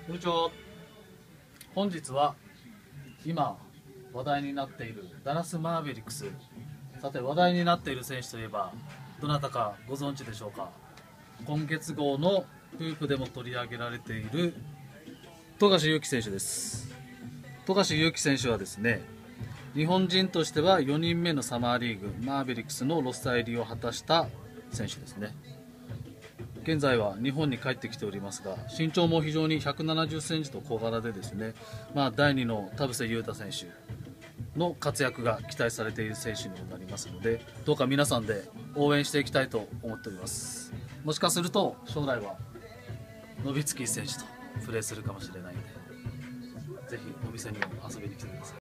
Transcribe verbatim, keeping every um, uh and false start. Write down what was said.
こんにちは。本日は今話題になっているダラス・マーベリックス。さて、話題になっている選手といえばどなたかご存知でしょうか。今月号のフープでも取り上げられている富樫勇樹選手です。富樫勇樹選手はですね、日本人としてはよにんめのサマーリーグマーベリックスのロスター入りを果たした選手ですね。現在は日本に帰ってきておりますが、身長も非常にひゃくななじゅっセンチと小柄でですね、まあ、だいにの田臥勇太選手の活躍が期待されている選手になりますので、どうか皆さんで応援していきたいと思っております。もしかすると将来はノビツキー選手とプレーするかもしれないので、ぜひお店にも遊びに来てください。